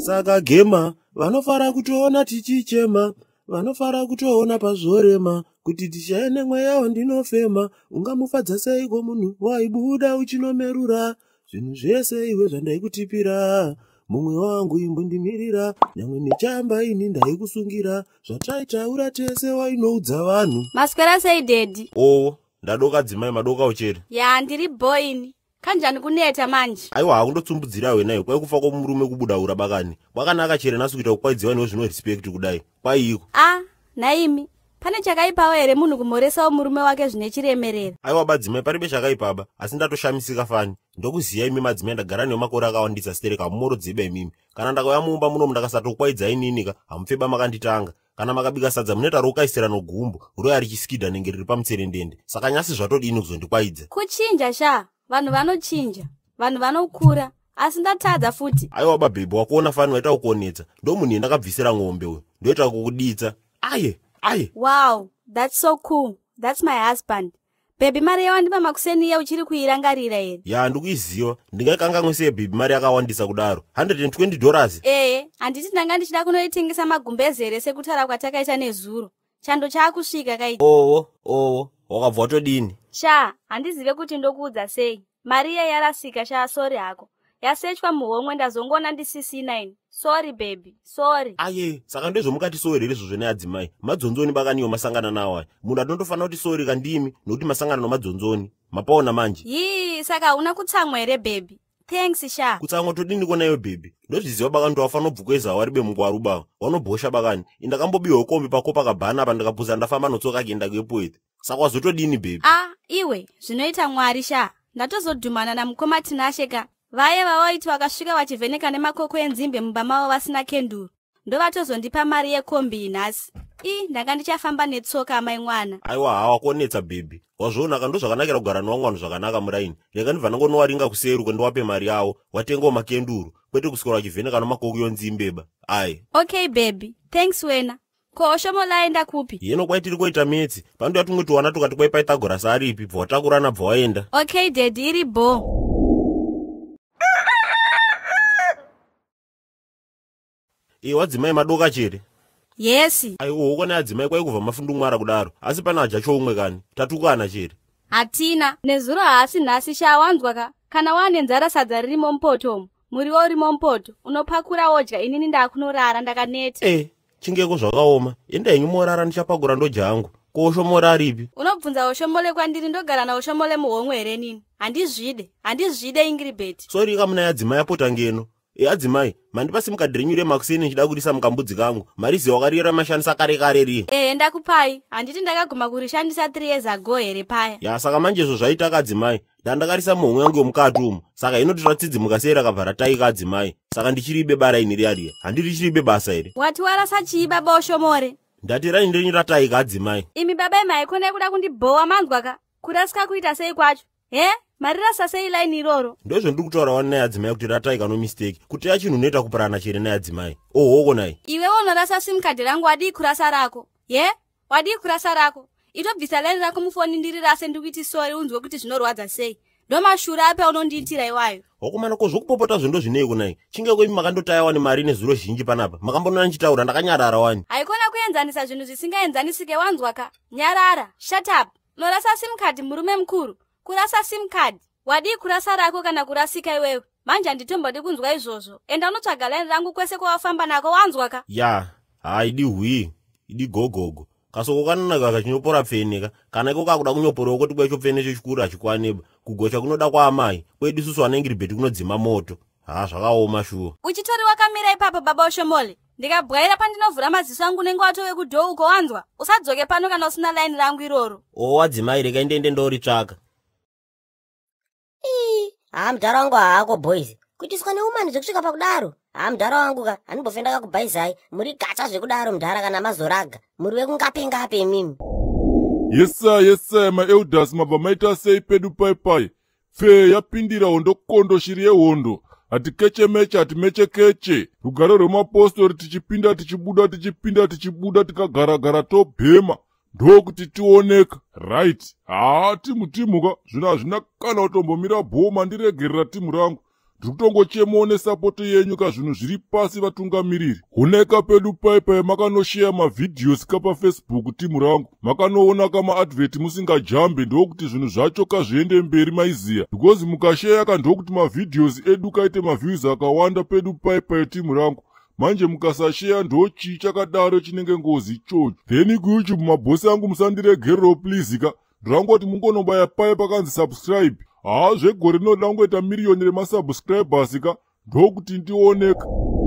Saka gema, vanofara kutoona tichichema, vanofara kutoona pazorema, kuti tichaene mweya wandinofema, ungamufadza seiko munhu waibuda uchinomerura, zvinhu zvese iwe zvandaikutipira, mumwe wangu imbondimirira, nyamwe nechamba ini ndaikusungira, zvataitaura tese wainoudza vanhu. Maswera sei dedi? Oh, ndadoka dzimai madoka uchere. Ya, ndiri boini. Kanjani kuneta manje? Aiwa hakundotsumbuzira wenayo kwai kufa kwomurume kubuda urabakani. Kwakanaka chere nasu kuita kukwaidziwa newo zvino respect kudai. Kwaiko. Naimi. Pane chakaipawo here munhu kumhoresawo murume wake zvine chiremerera. Aiwa badzimai paribe chakaipaba, asi ndatoshamisika fani. Ndokuziya imi madzimai ndagara nemakore akawandisa stereka mumoro dzibe mimi. Kana ndakauya mumba muno ndakasatokwaidza ininika, hamupfeba makanditanga. Kana makabika sadza muneta rokaisira nogumbo, roya richiskidha nenge riri pamutserendende. Saka nyasi zvatodini kuzondikwaidza. Kuchinja sha, vanhu vanochinja, vanhu vanokura. Asi ndatadza futi. Aiwa babhebhi wakuona fani waita kuonetsa. Ndo munhu ndakabvisira ng'ombe uyu. Ndoita kukuditsa. Aye. Wow, that's so cool. That's my husband. Baby mari yawandipa makuseni ya uchiri kuirangarira here. Ya ndikuiziva. Ndingakangamwe sei baby mari yakawandisa kudaro. $120. Handiti ndanga ndichida kunoitengesa magumbezere sekutara kwatakaita nezuro. Chando chaakusvika kaiti. Wakabva watodini? Sha, handizive kuti ndokuudza sei. Mari yarasika sha, sorry hako. Yasechwa muhomwe ndazongona ndi-CC9. Sorry baby, sorry. Aye, saka ndezvomukati sorry rezvo zvene adzimai. Madzonzoni bakaniyo masangana nawo. Munhu atondofanira kuti sorry kandimi nokuti masangana nomadzonzoni. Mapaona manje. Saka hauna kutsamwa here baby. Thanks sha. Kutsamwa todini konayo baby. Ndozviziva bakani towafanira kubvukweza waribe mungwaruba. Wanobhosha bakani. Indakambobiwa kombi pakopa kabhana apa ndakapuza ndafamba notsoka kuenda kuepoeti. Saka wazotodini baby. Iwe, zvinoita Mwari sha. Ndatozodhumana namukoma Tinasheka. Vaye vawaiti vakasvika vachivheneka nemakoko enzimbe mumba mavo vasina kenduru. Ndovatozondipa mari yekombi nhasi. Ndanga ndichafamba netsoka amai mwana. Aiwa hawakuonetsa baby. Wazviona kando zvakanakira kugara nowangwano zvakanaka muraini. Rega ndibva ndangonowaringa kuseru kwendiwape mari yawo. Watengawo makenduru. Kwete kuswera wachivheneka nemakoko yonzimbeba. Aye. Okay baby. Thanks wena. Ko oshomo laenda kupi? Yeno kwai tiri koita metsi. Pandu tumwe tuwana tukati kwai Pythagoras aripi. Bva watakurana bva waenda. Okay daddy, iri bo. Wadzimai madoka chere? Yes. Aiwo ukona adzimai kwai kubva mafundumwara kudaro. Asi pana haja choumwe kani. Tatukana chere. Hatina. Nezuro haasi nhasi sha wanzwaka. Kana wane nzara sadza ririmo mpoto. Muriwo urimo mpoto. Unopakura wodya inini ndakunorara ndakaneta. Chingeko zvakaoma. Enda henyu morara ndichapagura ndoja hangu. Ko oshomora ripi? Unobvunza oshomole kwandiri ndogara na oshomole muhomwe here nini? Handizvide Ingrid. Sorry kamuna yadzimai yapota ngeno. Adzimai, mandipasi mukadhirinyu remakuseni nchida kurisa mukambudzi kangu. Marizi wakarira mashandisa kare ri. Ndakupai. Handiti ndakaguma kurishandisa 3 years ago here paya. Ya saka manje zvo zvaita kadzimai. Ndandakarisa muhomwe yangu yomukati umu. Saka inoti ratsidzimuka sei rakabva taika adzimai. Saka ndichiribe bara ini riya. Handirichiribe basa here. Wati warasa chii baba oshomore? Ndati rani ndenyu rataika adzimai. Imi baba maikona kuda kundibhowa manzwaka. Kurasika kuita sei kwacho? Marirasa sei laini iroro? Ndozvo ndiri kutaura wani naye adzimai kuti rataika no mistake. Kuti yachinhu unoita kuparana chere naye adzimai. Hoko naye. Iwe unorasa sim card rangu wadi kurasa rako. Wadi kurasa rako. Itobvisa laini rako mufoni ndirirase ndikuiti sorry unzwe kuti zvinorwadza sei. Ndomashura ape unondiitira iwayo. Hokumana ko zvokupopota zvondo zvineiko naye. Chinge kwemi makandotaya wani mari nezuro zhinji panapa. Makambonana nchitaura ndakanyarara wani. Haikona kuenzanisa zvinhu zvisingaenzanisike wanzwaka. Nyarara. Shut up. Norasa sim card murume mukuru. Kurasa sim card. Wadi kurasa rako kana kurasika iwewe. Manje handitombodi kunzwa izvozvo. Enda unotsvaga laini rangu kwese kwawafamba nako wanzwaka. Idi hui. Idi gogogo. Kasoko kanonaka kachinyopora pfeneka. Kana iko kakuda kunyoporawo kuti kwecho pfene chikuru achikwaneba. Kugocha kunoda kwa amai. Kwedu susu ana Ingrid kunodzima moto. Zvakaoma shuwa. Uchitori wakamira ipapo baba oshomole. Ndikabwaira pandinovhura maziso angu nenge watove kudhoo uko wanzwa. Usadzoke pano kana usina laini rangu iroro. Wadzimai rega ndiende ndoritsvaka. Mudhara wangu haako boys. Kuitiswa neumani zvekusvika pakudaro. Mudhara wangu ka handimbofenda kakubhaizai. Muri gacha zvekudaro mudhara kana mazoraga. Muri wekungape mimi. Yes sir, my elders mabva maita sei pedu pai. Fe yapindira hondo kondo shiri yehondo. Hatikeche hatimechekeche. Rugare rwemapostori tichipinda tichibuda tikagara tobhema. Ndokuti tioneka. Right. Timuka. Zvina kana utombomira bhoma ndiregerera timu rangu. ndiri kutongochemawo nesapoto yenyu kazvinhu zviri pasi vatungamiriri. Huneka pedu paipai makanosheya mavhidhiyosi kapafacebook timu rangu, makanoona kamaadvheti musingajambe ndokuti zvinhu zvacho kazviende mberi maiziya, because mukasheya kandokuti mavhidhiyosi edu kaite mavhiews akawanda pedu paipai timu rangu. Manje mukasasheya ndochi chakadaro chinenge ngozi ichocho. Then kuYouTube mabhosi angu musandiregerero please ka. Ndangoti mungonobaya pai pakanzi subscribe. Zvegore rinoda kungoita miriyoni remasubscribers ka ndokuti ndioneka.